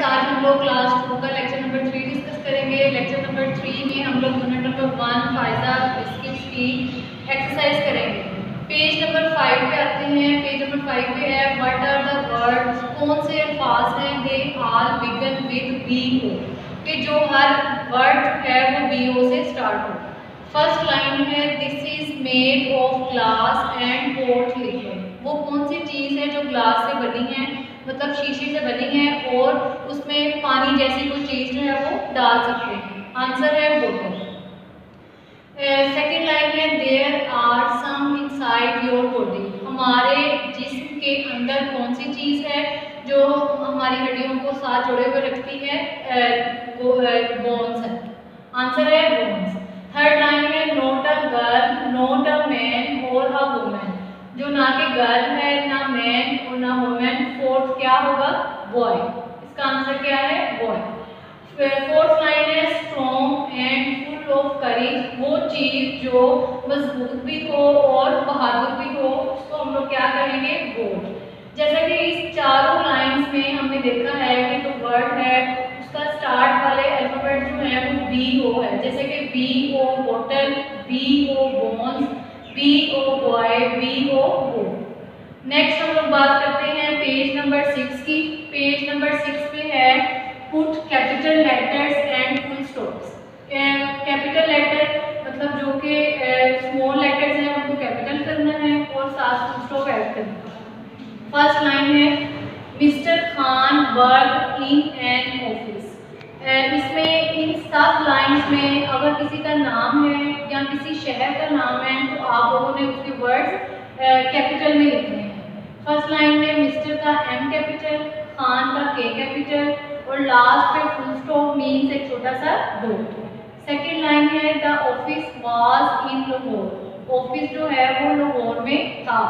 Students, आज हम लोग क्लास 2 का लेक्चर नंबर 3 डिस्कस करेंगे। लेक्चर नंबर 3 में हम लोग यूनिट नंबर 1 फायदा बिस्किट्स की एक्सरसाइज करेंगे। पेज नंबर 5 पे आते हैं। पेज नंबर 5 पे है व्हाट आर द वर्ड्स, कौन से अल्फाज हैं they all begin with B O, कि जो हर वर्ड है वो बीओ से स्टार्ट हो। फर्स्ट लाइन है this is made of glass and what liquid, वो कौन सी चीज़ है जो ग्लास से बनी है, मतलब शीशे से बनी है और उसमें पानी जैसी कोई चीज़ जो है वो डाल सकते हैं। आंसर है बोतल। सेकेंड लाइन है there are some inside your body, हमारे जिस्म के अंदर कौन सी चीज़ है जो हमारी हड्डियों को साथ जोड़े हुए रखती है, बोन्स है। आंसर है बोन्स। थर्ड लाइन है not a girl not a man और अ वुमन, जो ना कि गर्ल है ना मैन और ना वुमन। फोर्थ क्या होगा, बॉय। इसका आंसर क्या है, बॉय। फोर्थ लाइन है strong and full of courage, वो चीज जो मजबूत भी हो और बहादुर भी हो, उसको हम लोग क्या कहेंगे, बोल्ड। जैसा कि इस चारों लाइंस में हमने देखा है कि जो वर्ड है उसका स्टार्ट वाले अल्फाबेट जो है वो बी ओ है, जैसे कि बी ओ बोतल, B O bones, B O boy, B O बो। नेक्स्ट हम लोग बात करते हैं पेज नंबर 6 की। पेज नंबर 6 पे है put capital letters and full stops. Capital letter मतलब जो कि स्मॉल लेटर्स हैं उनको कैपिटल करना है और साथ फुल स्टॉप ऐड करना है। फर्स्ट लाइन है mister Khan work in an office. इसमें इन सब लाइंस में अगर किसी का नाम है या किसी शहर का नाम है तो आप लोगों ने उसके वर्ड्स कैपिटल में लिखने हैं। फर्स्ट लाइन में मिस्टर का एम कैपिटल, खान का के कैपिटल और लास्ट पे फुल स्टॉप मीन्स एक छोटा सा डॉट। सेकेंड लाइन है the office was in Lahore, office जो है वो लाहौर में था।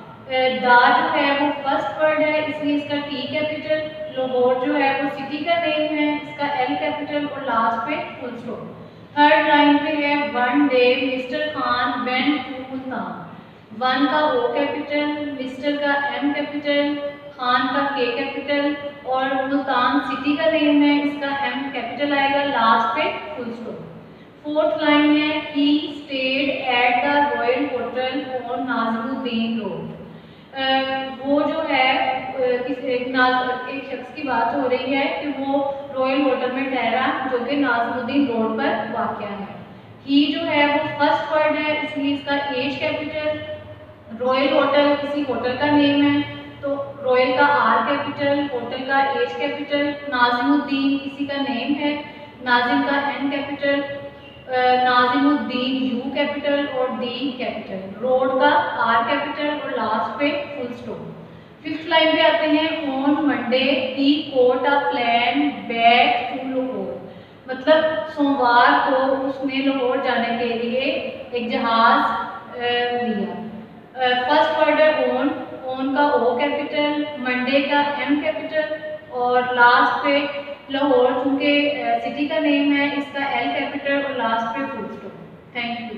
दा जो है वो फर्स्ट वर्ड है इसलिए इसका टी कैपिटल, लाहौर जो है वो सिटी का नेम है इसका एल कैपिटल और लास्ट पे फुल स्टॉप। थर्ड लाइन पे है one day mister Khan went to Multan, one का ओ कैपिटल, मिस्टर का एम कैपिटल, खान का के कैपिटल और मुल्तान सिटी का नेम है इसका एम कैपिटल आएगा, लास्ट पे फुल स्टॉप। फोर्थ लाइन है he stayed at the royal hotel on Nazimuddin road. वो जो है एक शख्स की बात हो रही है कि वो रॉयल होटल में ठहरा जो कि नाज़िमुद्दीन रोड पर वाक़या है। ही जो है वो फर्स्ट वर्ड है इसलिए इसका एच कैपिटल, रॉयल होटल किसी होटल का नेम है तो रॉयल का आर कैपिटल, होटल का एच कैपिटल, नाज़िमुद्दीन किसी का नेम है, नाजिम का N capital, Nazimuddin U capital और डी कैपिटल, रोड का आर कैपिटल और लास्ट पे फुल स्टॉप। फिफ्थ लाइन पे आते हैं on Monday he caught a plane back to Lahore, मतलब सोमवार को उसने लाहौर जाने के लिए एक जहाज लिया। फर्स्ट वर्ड है ऑन, ऑन का ओ कैपिटल, मंडे का एम कैपिटल और लास्ट पे लाहौर चूँकि सिटी का नेम है इसका एल कैपिटल और लास्ट पे फुल स्टॉप। Thank you.